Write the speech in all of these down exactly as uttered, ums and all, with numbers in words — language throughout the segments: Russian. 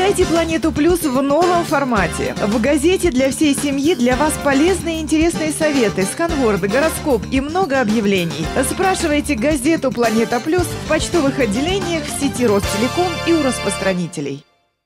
Читайте «Планету Плюс» в новом формате. В газете для всей семьи для вас полезные и интересные советы, сканворды, гороскоп и много объявлений. Спрашивайте газету «Планета Плюс» в почтовых отделениях в сети Ростелеком и у распространителей.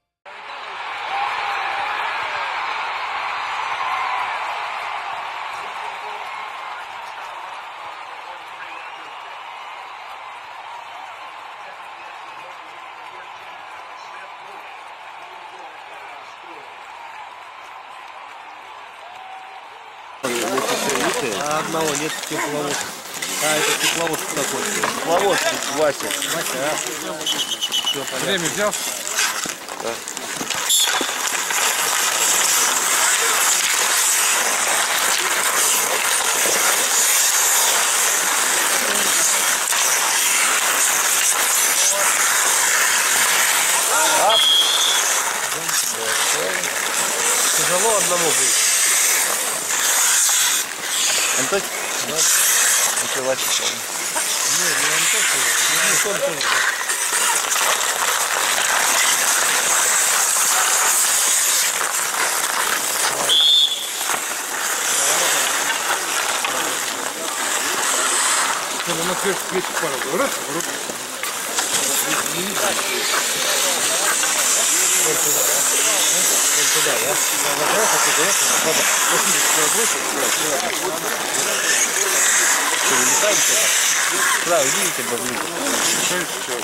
А одного нет тепловоза. А, это тепловоз такой. Тепловоз, Вася. Вася, а? Все, понятно. Время взял? Да. Тяжело одному будет. Антон? Да. Это Вася. Нет, не Антон. Не Антон тоже. Ну, на свет светит пару. Раз, раз. Вот туда, да? Вот туда, да? Набрал, как ты говоришь, надо восемьдесят бросить. Что, вылетаете так? Да, видите, поближе.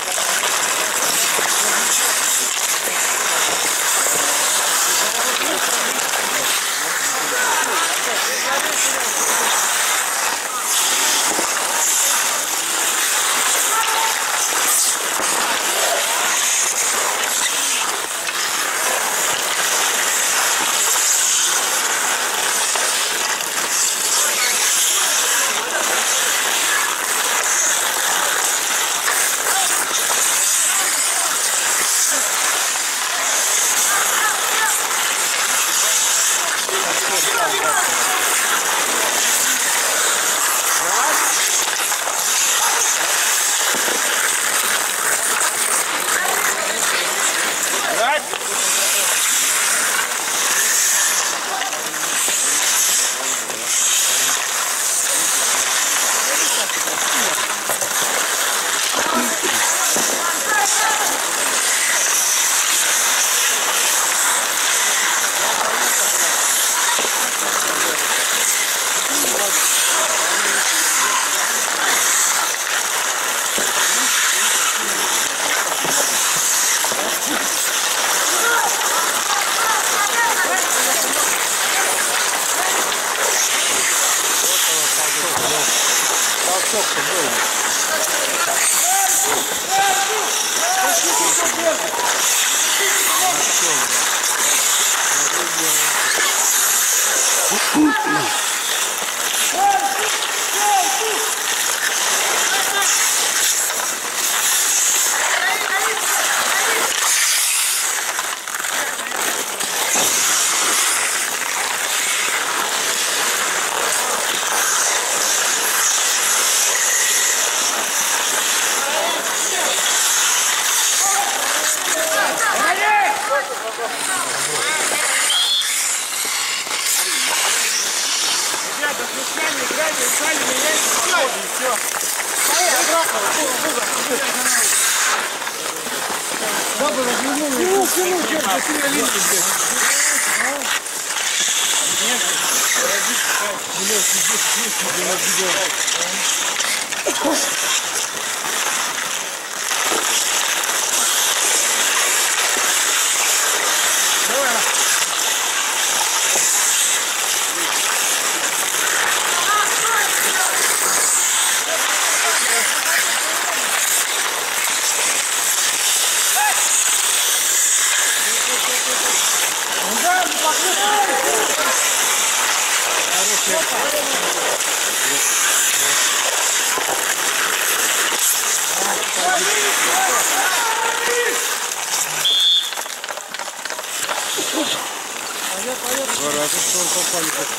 Два раза, что он попали по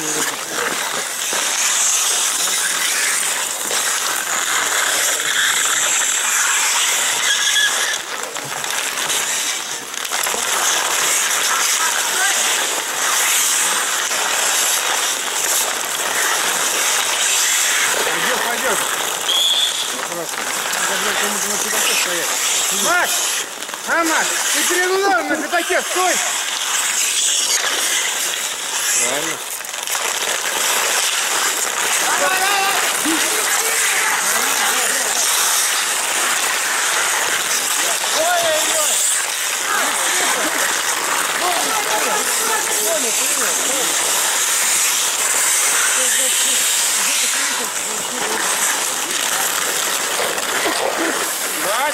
Маш! А, Маш, ты перегнула на пятаке, стой! Правильно. Ой-ой-ой! Брать!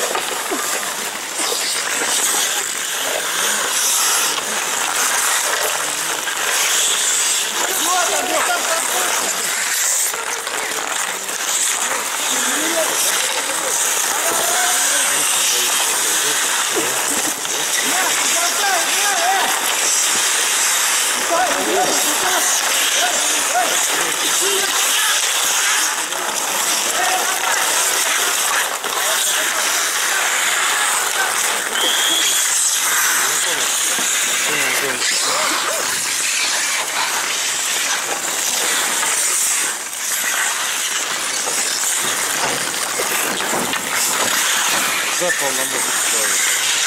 За полномочия человек.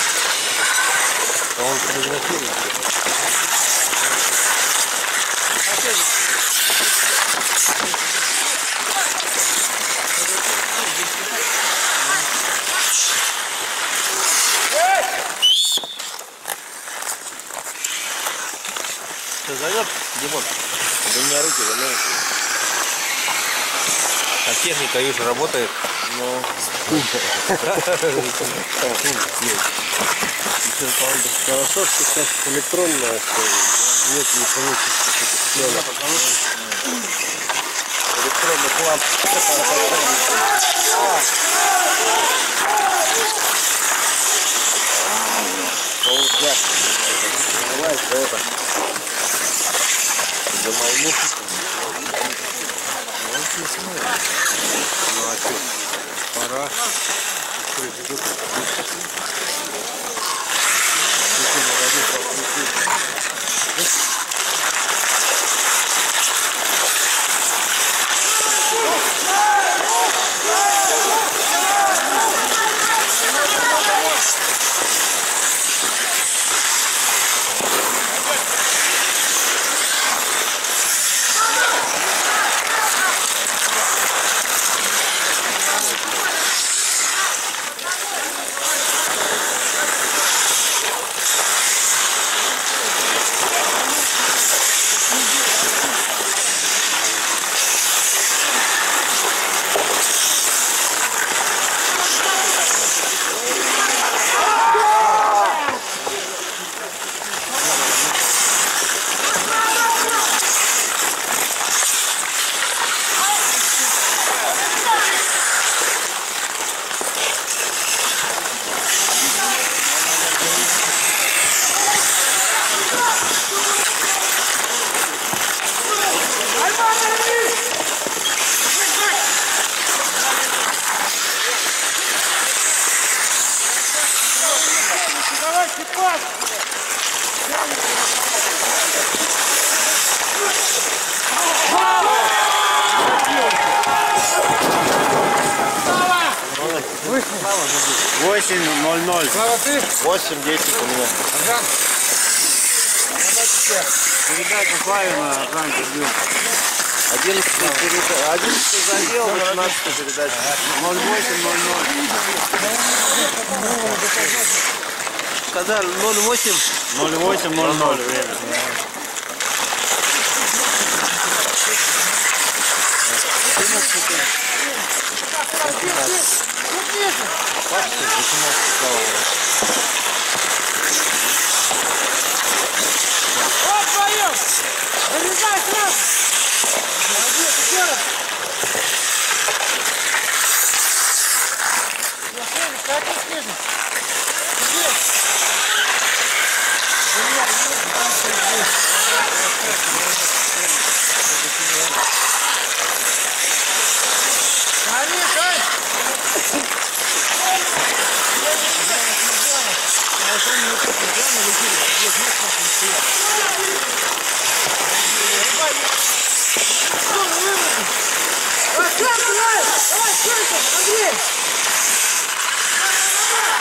А он фотографирует. Что, зовет, Димон? Да у меня руки валяются. А техника, вижу, работает. Но... Хорошо, что сейчас электронная, что нет, не получится что-то. Электронный план. Получать. Давай, что это? За мою. Ну а что? Пора. Давайте, пас! восемь ноль ноль. Слава, ты? восемь десять у меня. Жан. Передача Славина, Жан, подбил. одиннадцатый передач. одиннадцатый задел, восемнадцатый передача. ноль восемь ноль ноль. Сказали ноль восемь. ноль восемь ноль ноль время. Вот вдвоем! Вылезай сразу! Молодец, еще раз! Снежик, катись, Снежик! Иди! Смотри, Сань! Давай, давай, Андрей!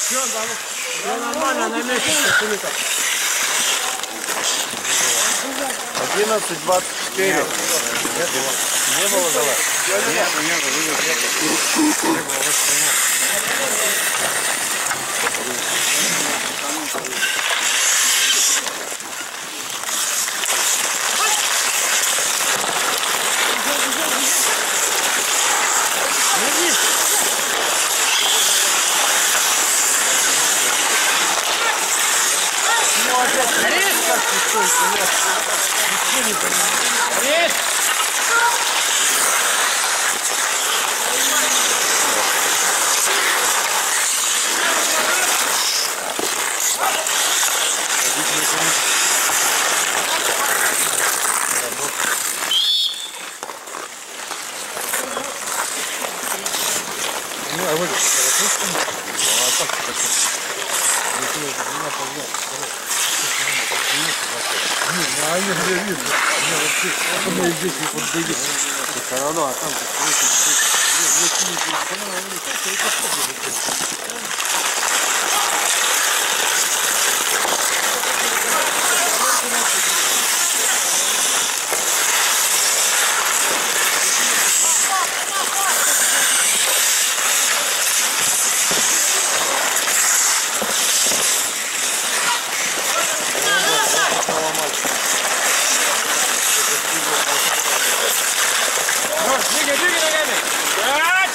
Все нормально, на месте. одиннадцать двадцать четыре. Не было дала? Нет, нет, нет. Все равно, а там Двигай, двигай ногами! Пять!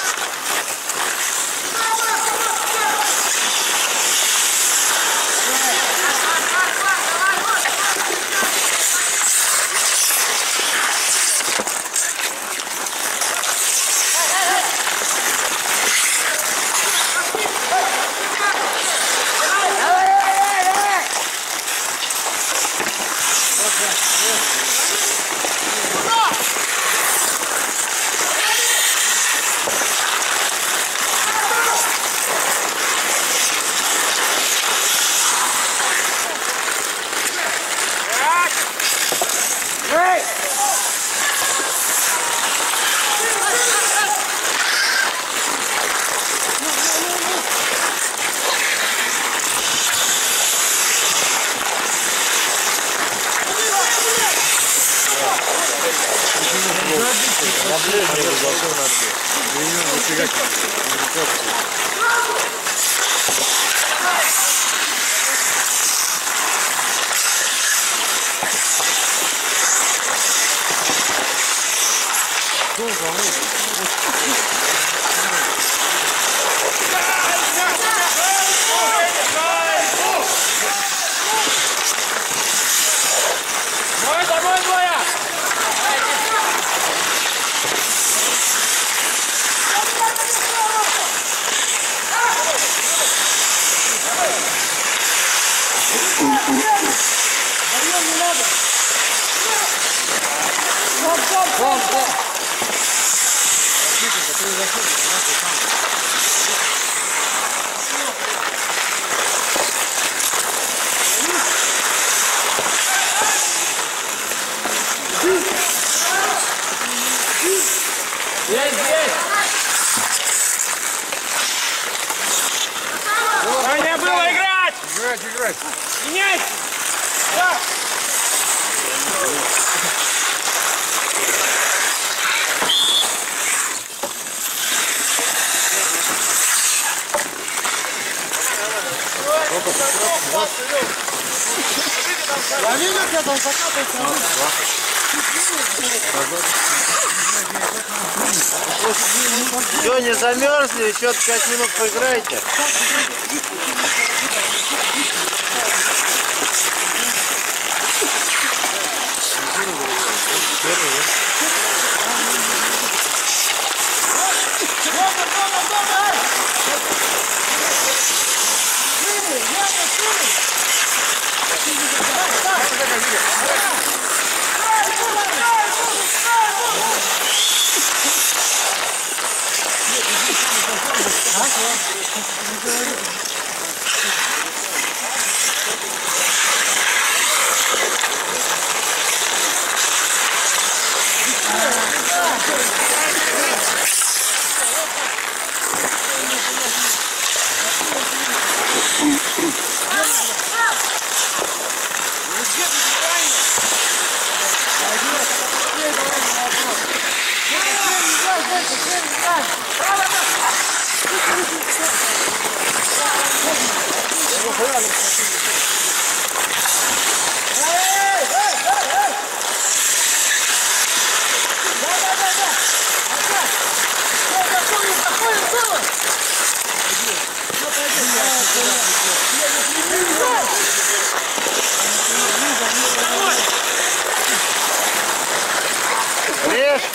Давай, давай, Боя! Здесь, здесь! Таня, было играть! играть, играть. Менять! Да! Лови на тебя, там закатывается. Все, не замерзли, еще пять минут поиграйте. Лишь.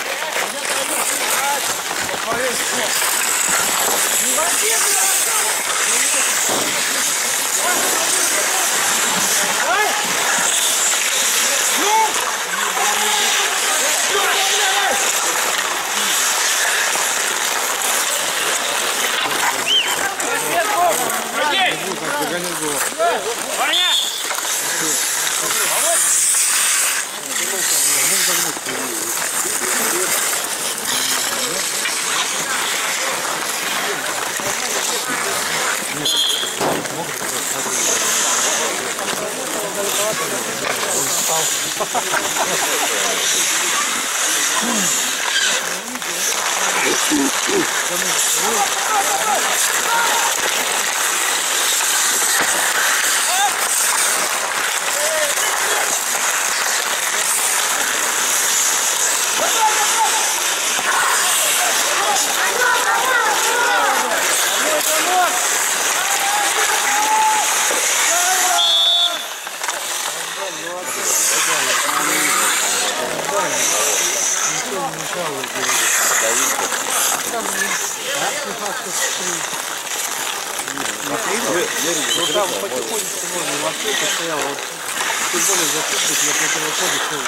Ну там потихонечку можно в открытке стоял, вот тем более закрытых на противоходе стоял.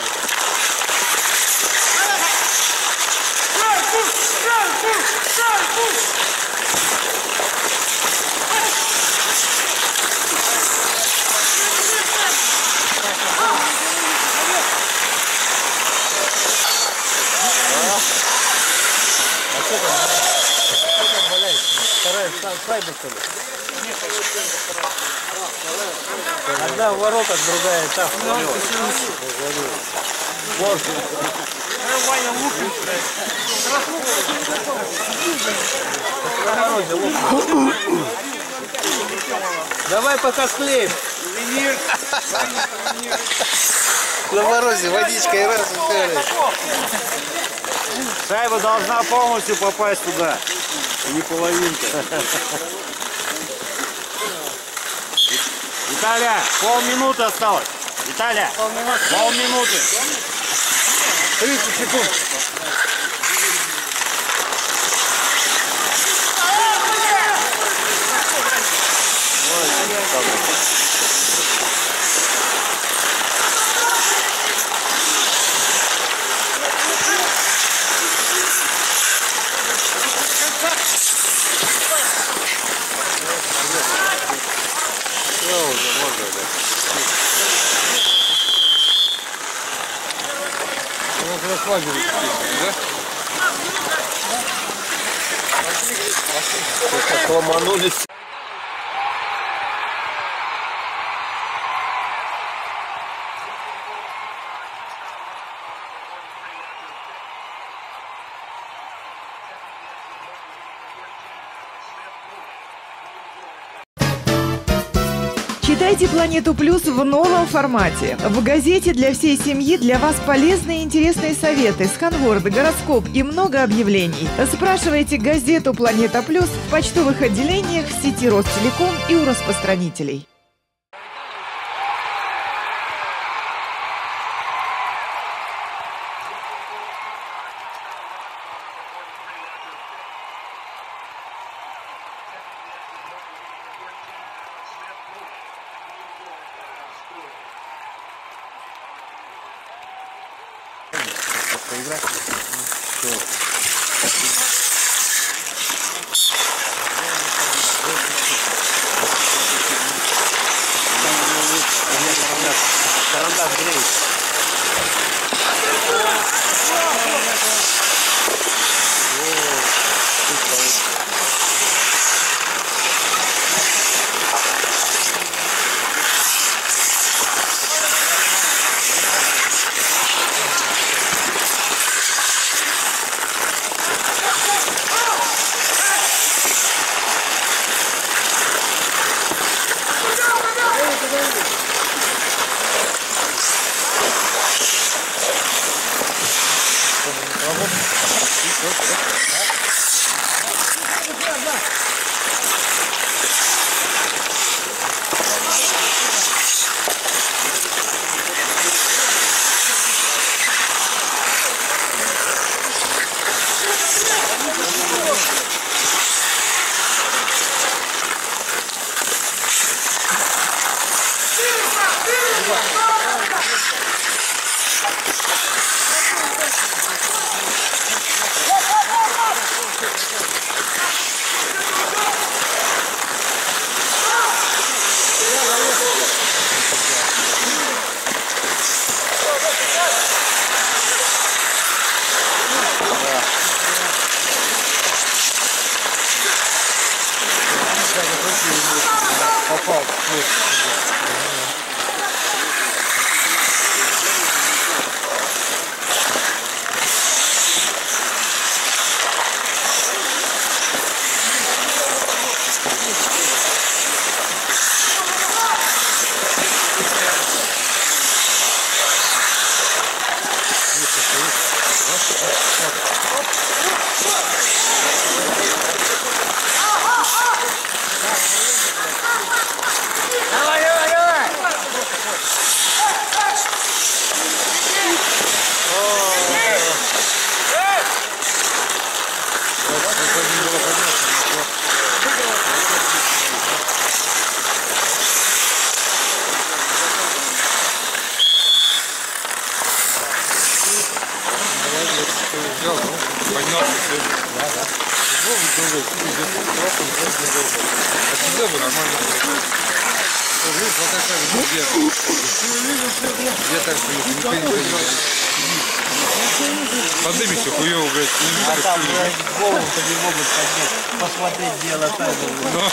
А что там? Что там валяется? Вторая сайба, что ли? Одна в воротах, другая там. Давай пока склеим. На морозе водичка и раз уперлись. Шайба должна полностью попасть туда, не половинка. Виталя, полминуты осталось. Виталя, полминуты. тридцать секунд. Как ломанулись. Читайте «Планету Плюс» в новом формате. В газете для всей семьи для вас полезные и интересные советы, сканворды, гороскоп и много объявлений. Спрашивайте газету «Планета Плюс» в почтовых отделениях в сети Ростелеком и у распространителей. Карандаш греет. Попал. Давай, давай, давай! Поднялся, все. Да, да. Отсюда бы нормально было. Вот такая вот где. Я так не понимаю. Поднимись, хуёво, блядь. А там, блядь, голову-то не могут поднять. Посмотреть дело так же.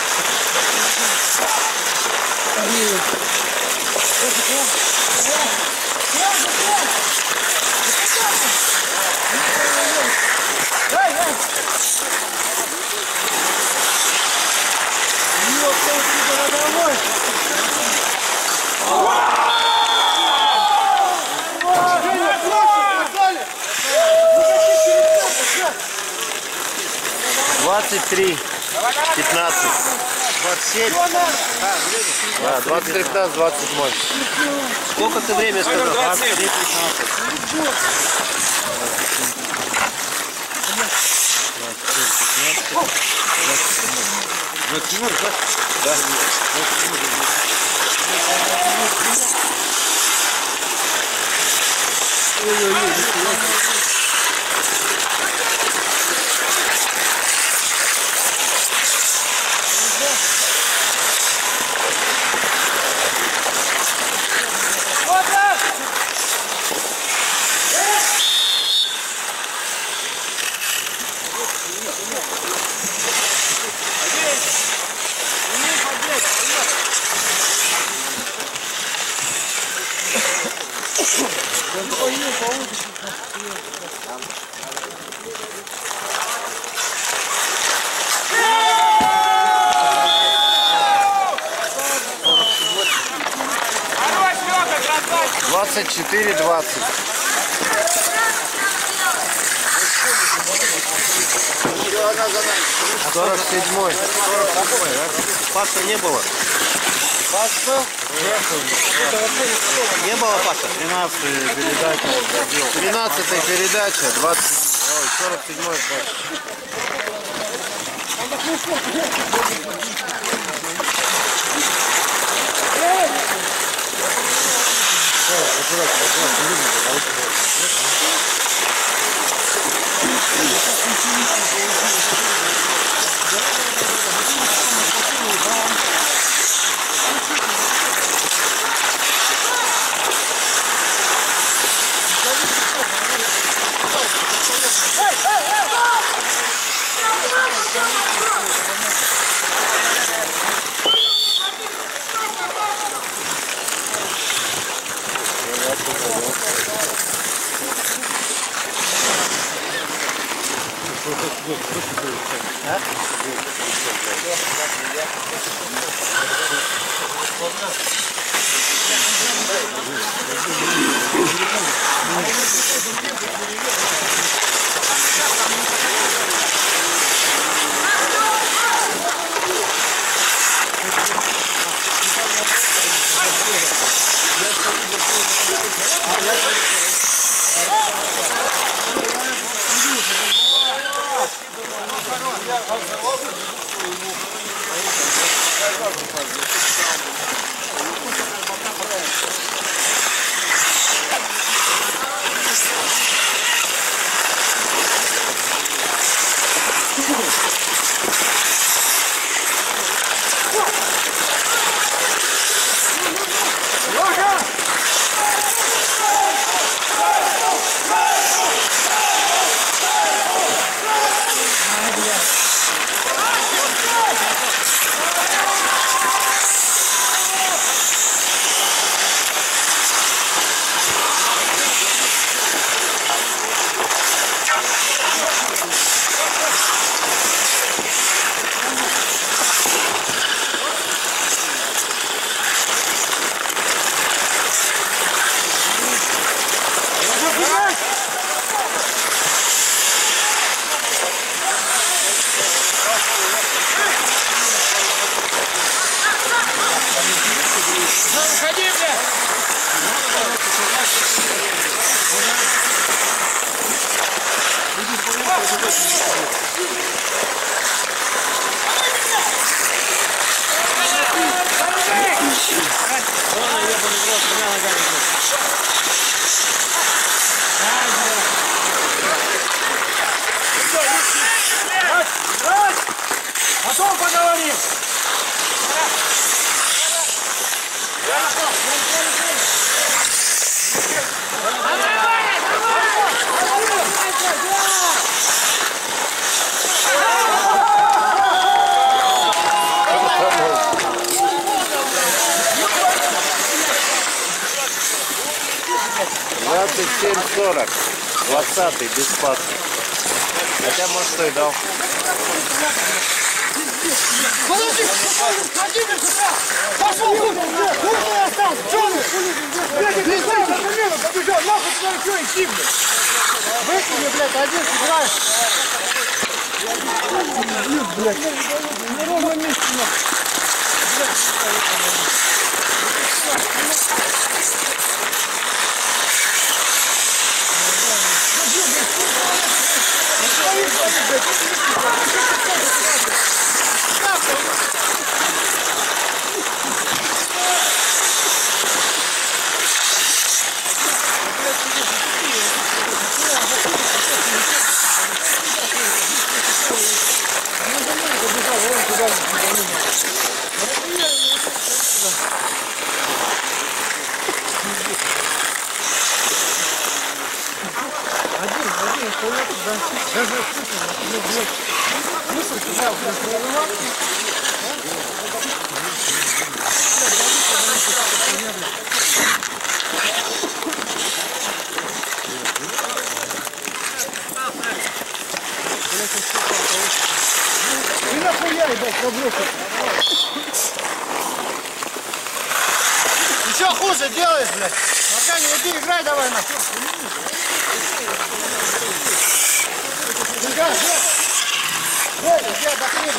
двадцать три, пятнадцать, двадцать семь, да, двадцать три, пятнадцать, двадцать седьмой. Сколько ты время сказал? двадцать три, пятнадцать. Да. двадцать четыре, двадцать. сорок седьмой. Паша не было. Паш был? Не было Паша? тринадцатая передача. тринадцатая передача. двадцать. Ой, сорок седьмой. Потом поговорим. двадцать семь сорок. двадцатый без паски. Хотя, может, что и дал. Подожди, Владимир, пошел, куда ты остался? Что ты? Блядь, ты знаешь, на замену побежал, нахуй туда что идти, блядь? Выкуни, блядь, один сыграешь. Блядь, на ровном месте, нахуй. Ты нахуя, ебать, проблоки? Ты что хуже делаешь, блядь? Пока не иди, играй давай нахуй. Играй, блядь. Ой, я дохрен.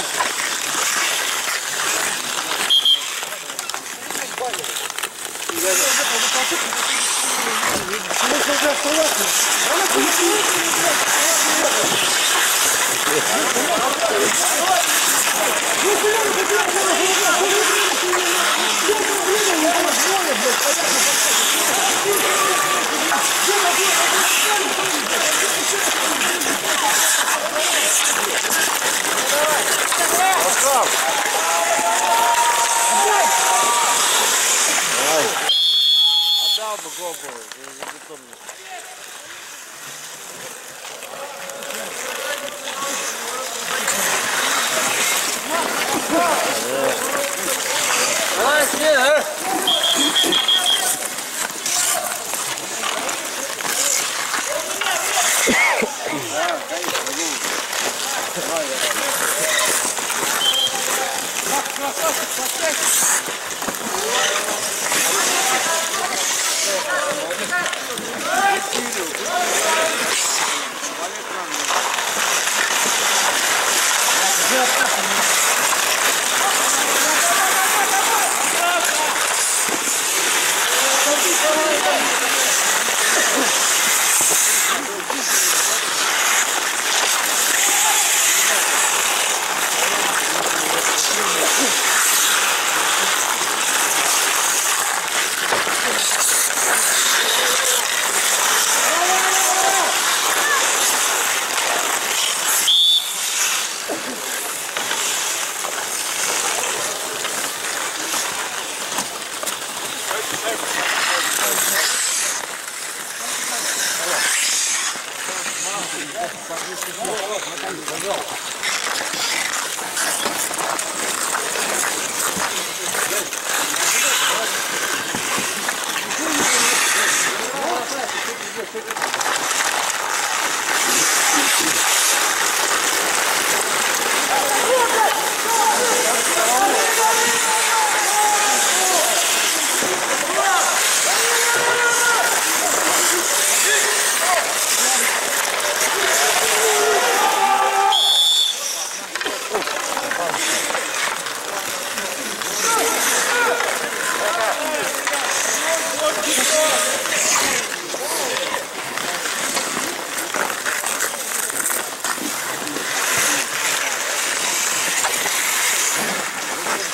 Отдал бы гол был, за бетон. Давай, снег, а?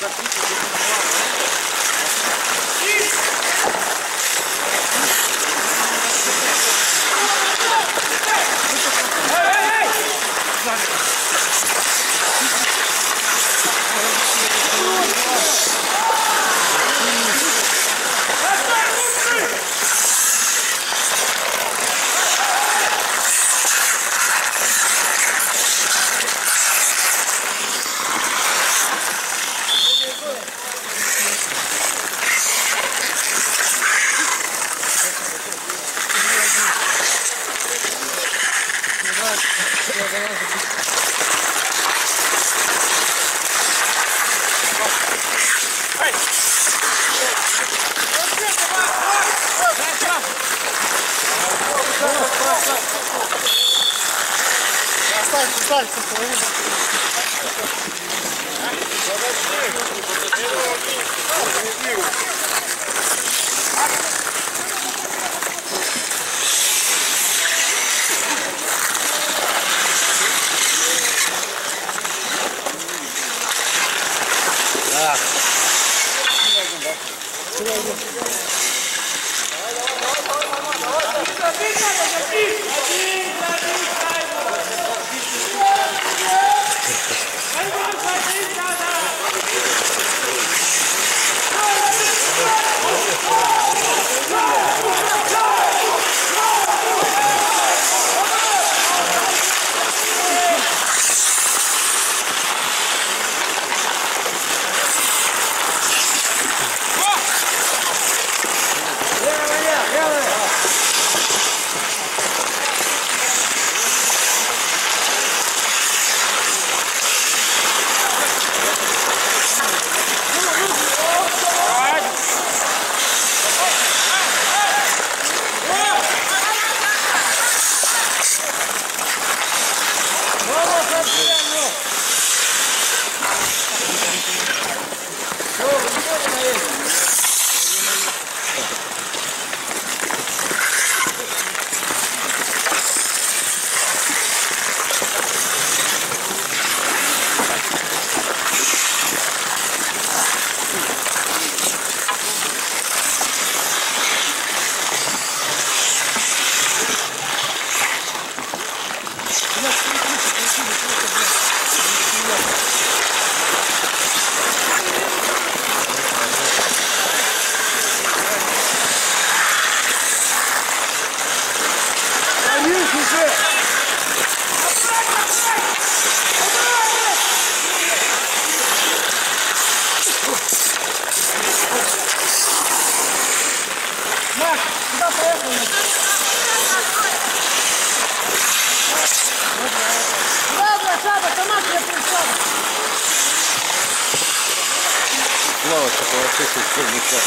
Плавать такого цеха все никак.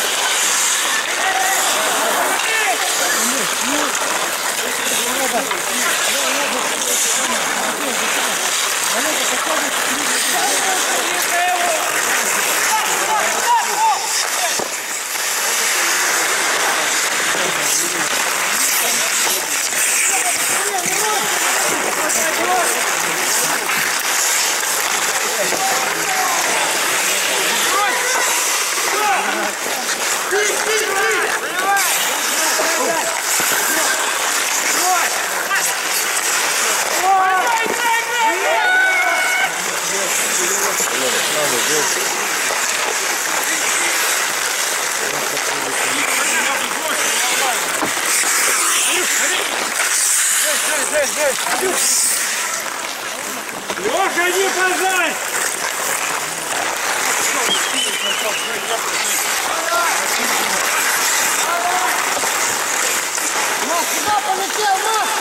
Леша, иди пожалуйста! Маш, куда полетел, Маш?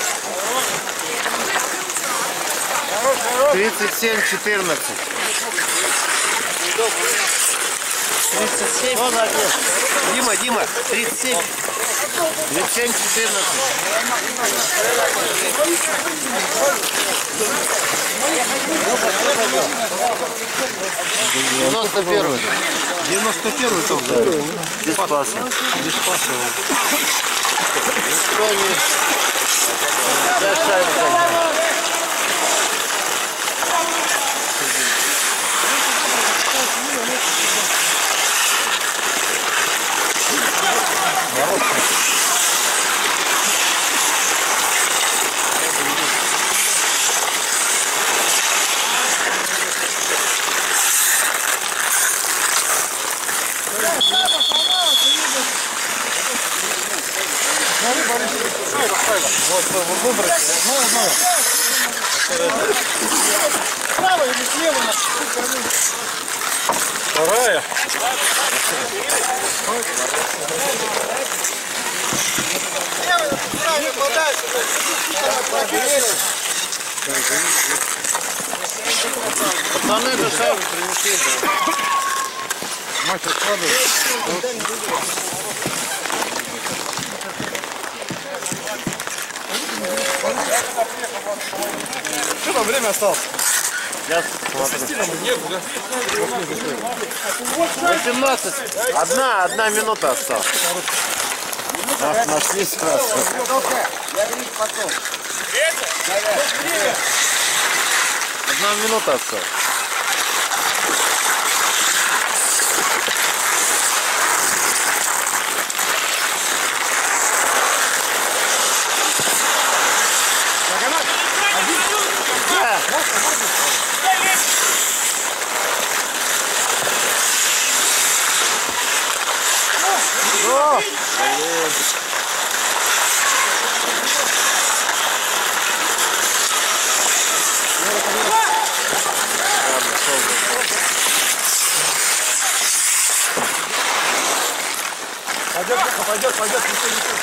тридцать семь четырнадцать. тридцать семь. Молодец. Дима, Дима, тридцать семь. тридцать семь, четырнадцать. девяносто первый. девяносто первый там. Без паса. Без паса. Никто не... Зашайка. Вот, выбрать. Одно, одно. Справа или слева? Вторая. Пацаны, эту шайбу принесли. Мать откладывает. Что там время осталось? Я смотрю. восемнадцать. Одна, одна минута осталась. Нас нашли сразу. Одна минута осталась. О! Пойдет, пойдет, пойдет, ничего, ничего.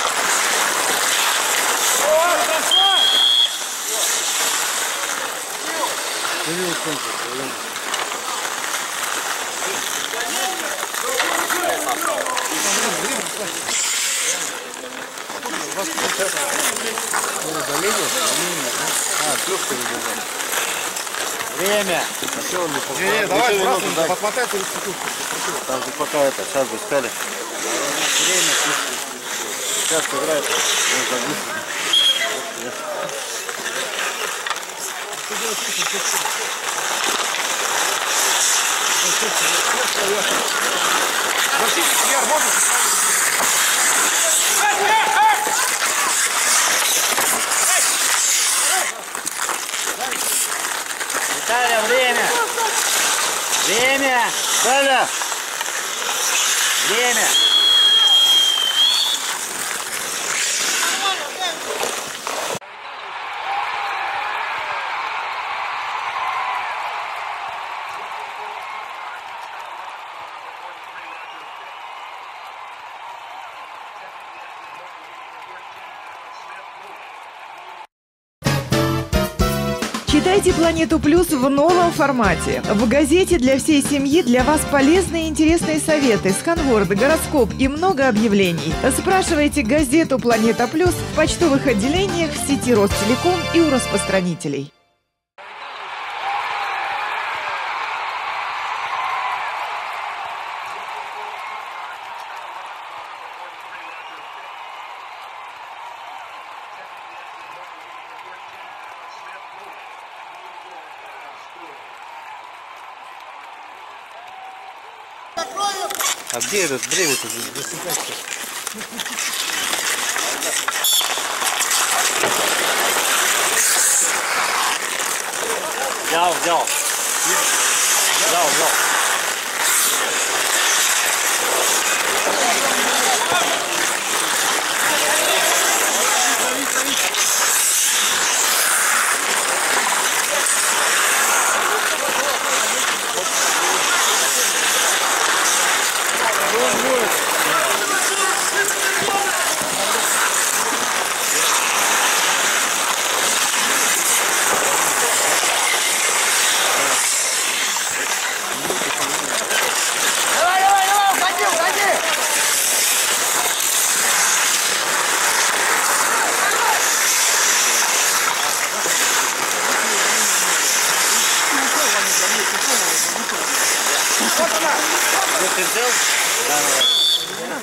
Время. Не, давай, просто подмотай тридцать секунд. Там же пока это, сейчас бы искали. Время. Сейчас играет. Виталия, время! Время! Виталя! Время! Читайте «Планету Плюс» в новом формате. В газете для всей семьи для вас полезные и интересные советы, сканворды, гороскоп и много объявлений. Спрашивайте газету «Планета Плюс» в почтовых отделениях в сети Ростелеком и у распространителей. А где этот время-то? Взял, взял. Взял, взял. Ну, ты взял? Да.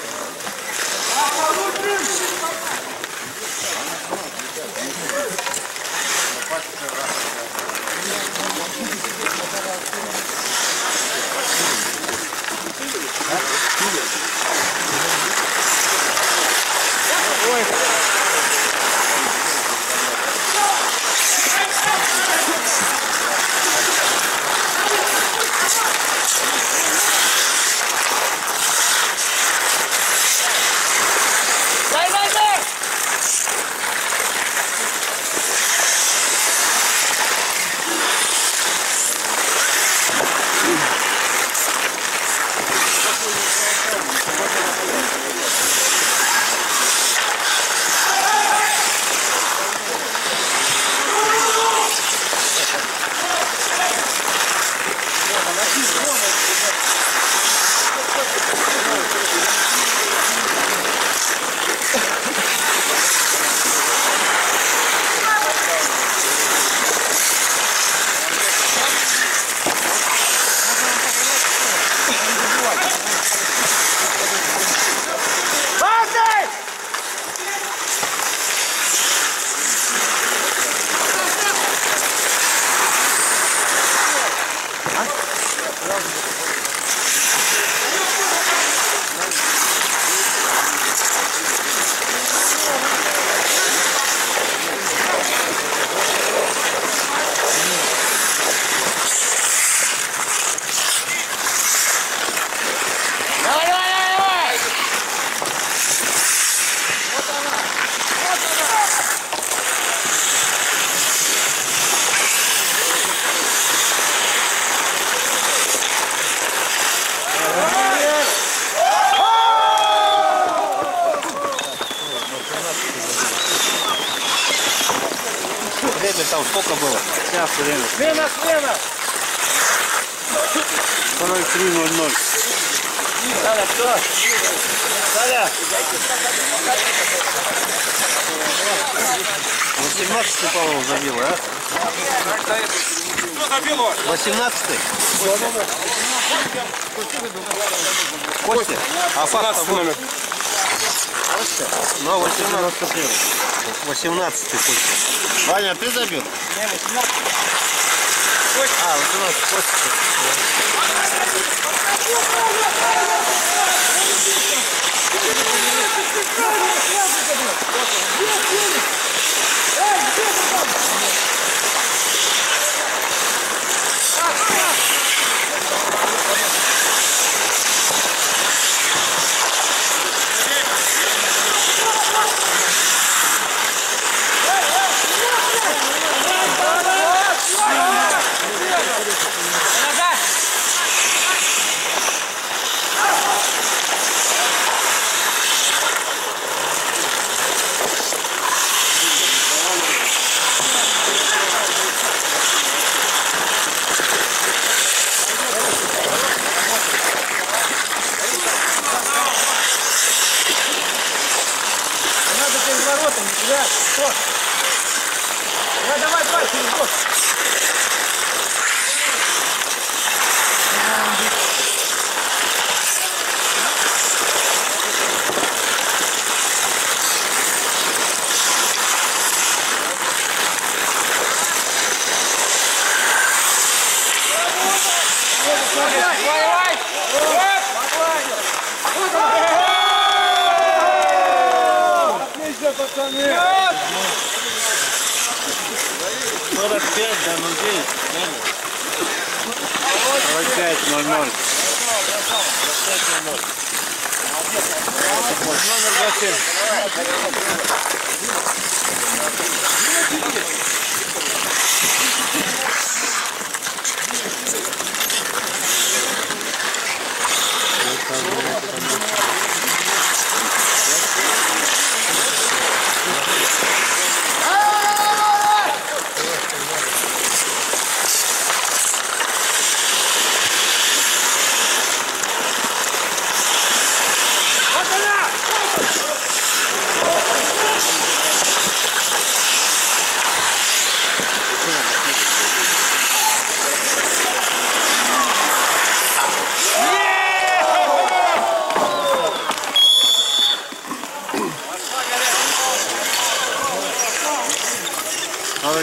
Время там сколько было? Сейчас время. Смена, смена! сорок три ноль ноль. Саня, кто? Саня! восемнадцатый, по-моему, забил, а? Кто забил? восемнадцатый? Костя? А факт номер? Костя? Ну, восемнадцатый. восемнадцатый Костя. Ваня, ты забил? Не, восемнадцатый. А, восемнадцатый Костя. Да, что? Давай, давай, давай, через год. сорок пять, да, ну девять, сорок пять ноль ноль. Номер двадцать семь.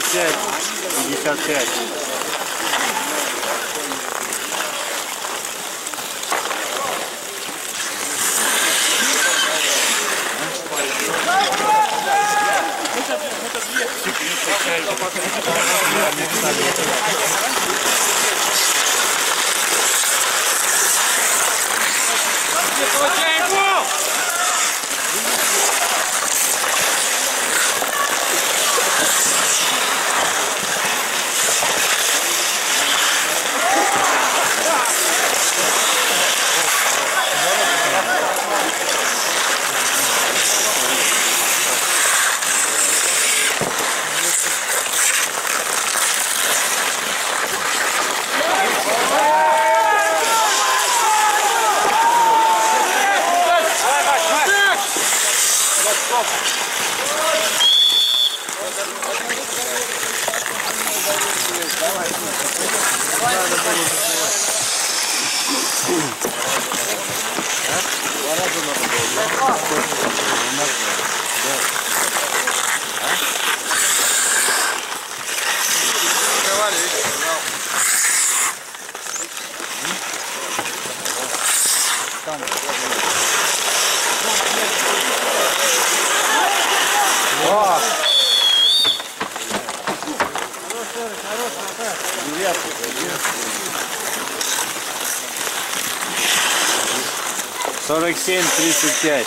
пять, пятьдесят пять. сорок семь тридцать пять.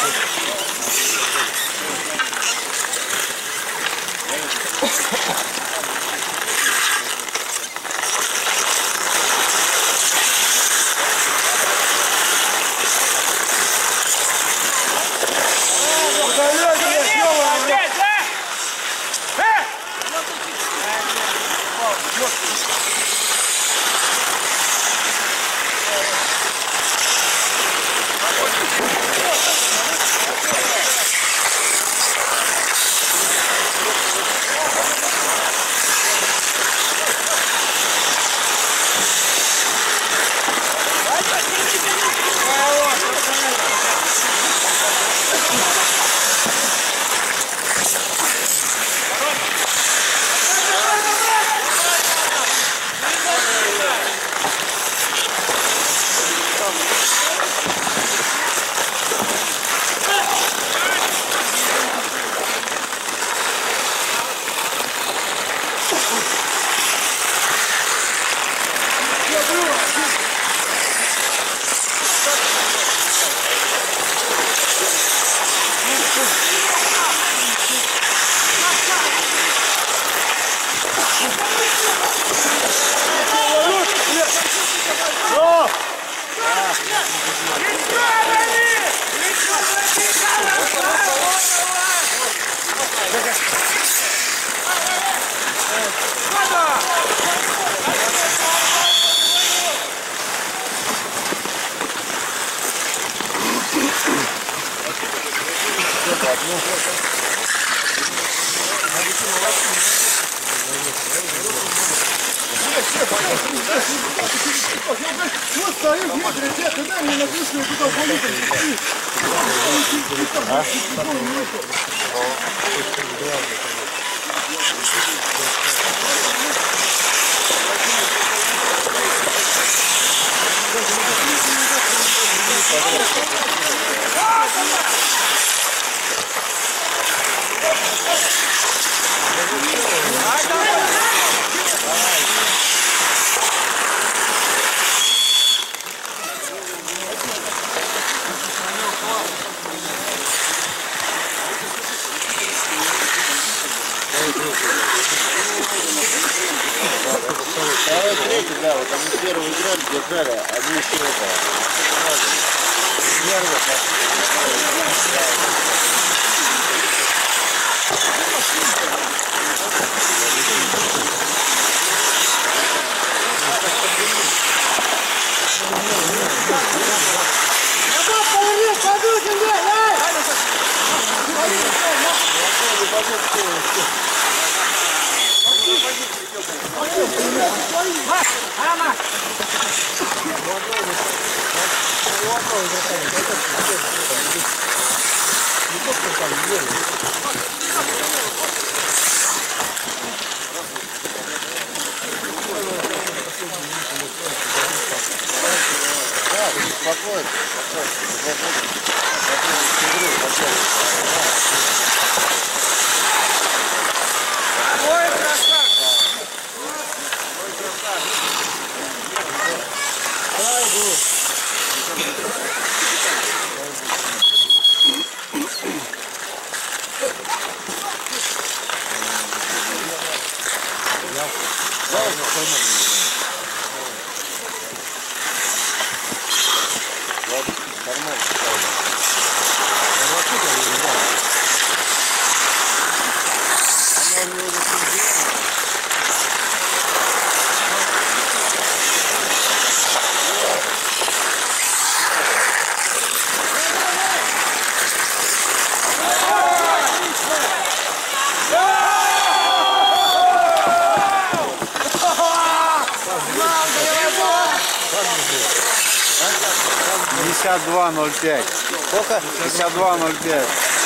Вот стоим, видите, ребята, дай мне написано, куда полетели. Да, вот они первый играли, держали, а они еще это. Нервы. Спокойно. Ой, красавчик! пятьдесят два ноль пять. Сколько? пятьдесят два ноль пять.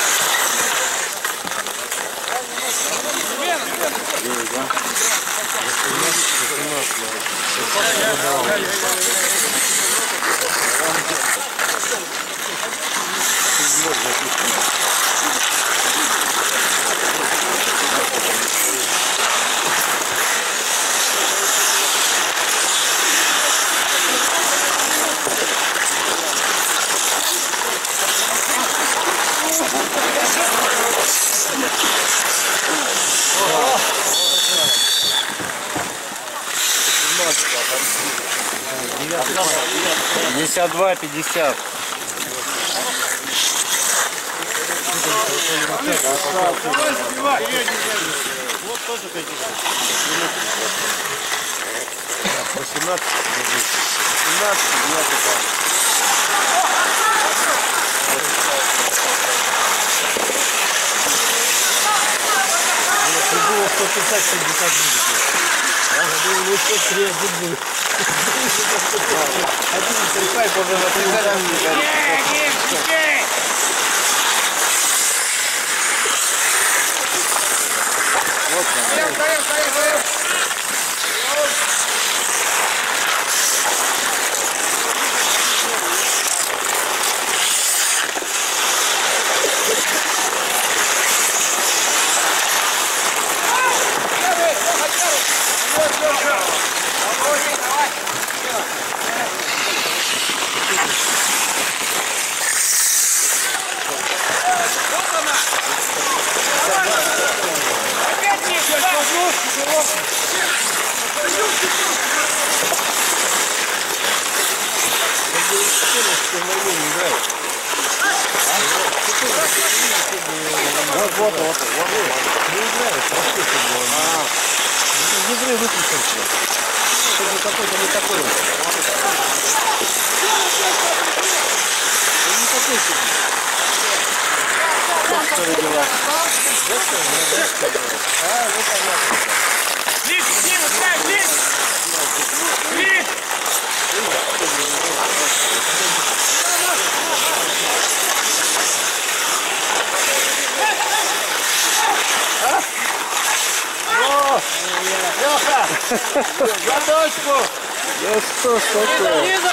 пятьдесят два пятьдесят. Вот тоже какие-то. восемнадцать. восемнадцать. Было сто пятьдесят пятьдесят будет. Я думаю, вы сто тридцать будет. Один тридцать уже на тридцать. Вот он. Стоим, стоим, стоим, стоим. Вот, вот, вот, вот. Не играет, вообще футбол. Не играй, выключил. Чтобы какой-то не такой. Не такой себе. Доктор дела. Доктор, не доктор. А, ну понятно. Лифт, лифт, лифт, лифт! Лифт! Леха! За дочку! Да что ж такое? Лиза!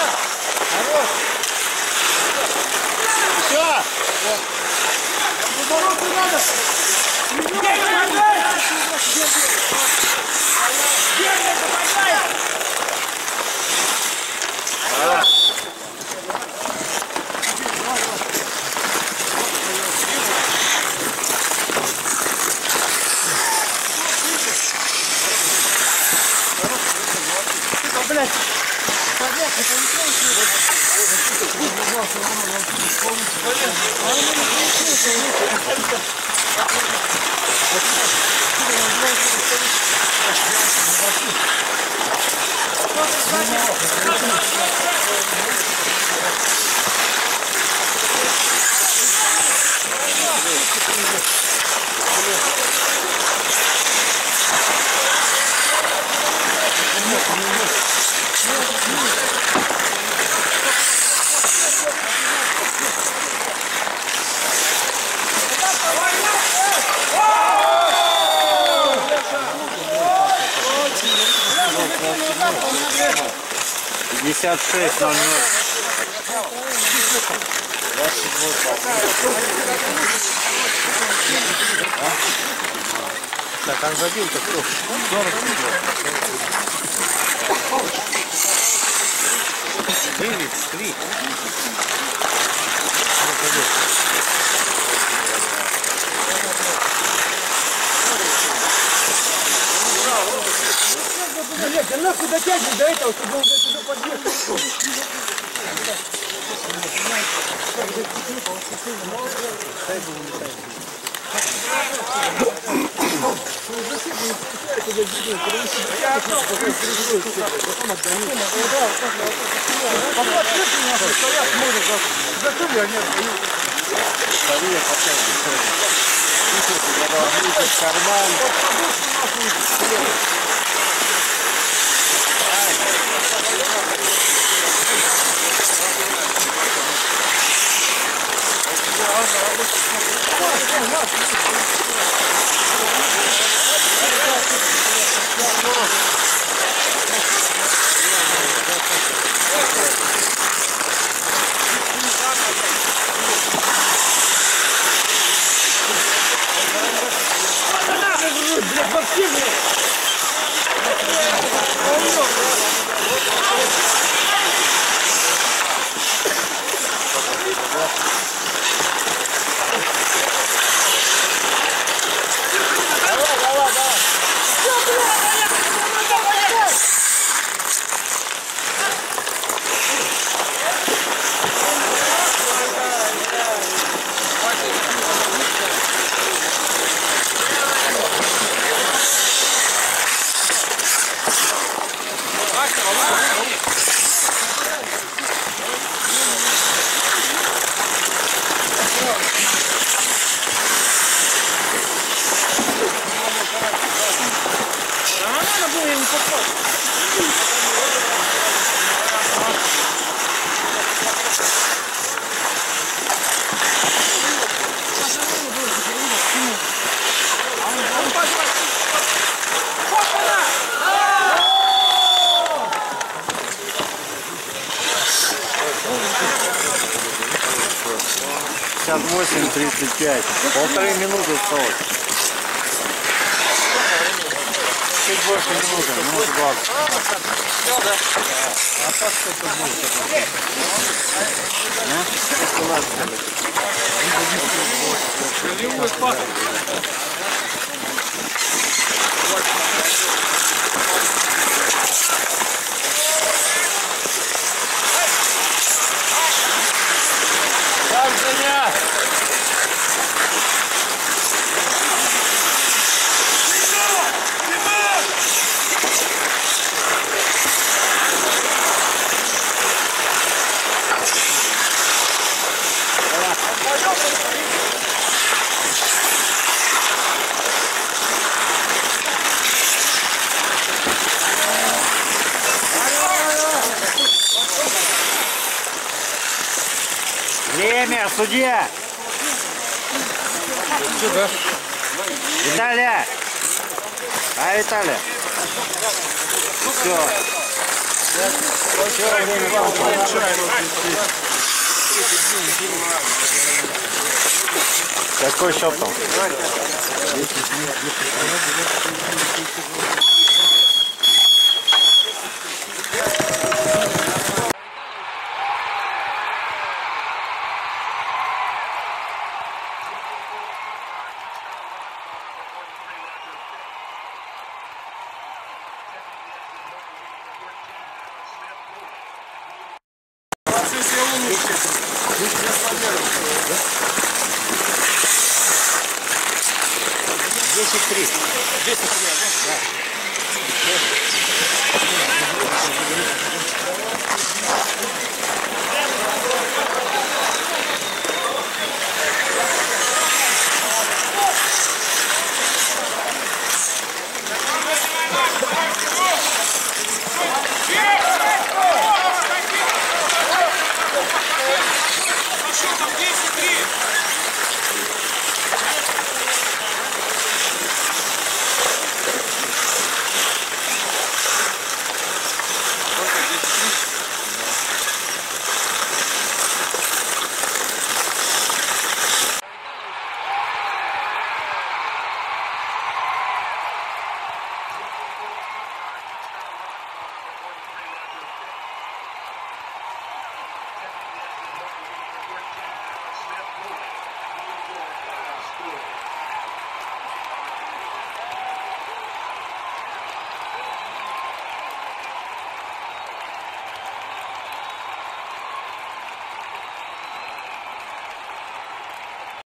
Все! Обороты надо! Блять! пятьдесят шесть ноль ноль. Так, как забил-то кто? сорок девять, три. Блядь, да нахуй дотягивай до этого, чтобы он сюда подъехал. пятьдесят восемь тридцать пять. Полторы минуты осталось. Чуть больше минуты, минуты двадцать. А так что-то будет. Как занять? Время, судья! Сюда. Виталя! А, Виталя? Все. Все, время пошло. Какой счет там? Десять три. Десять три, да?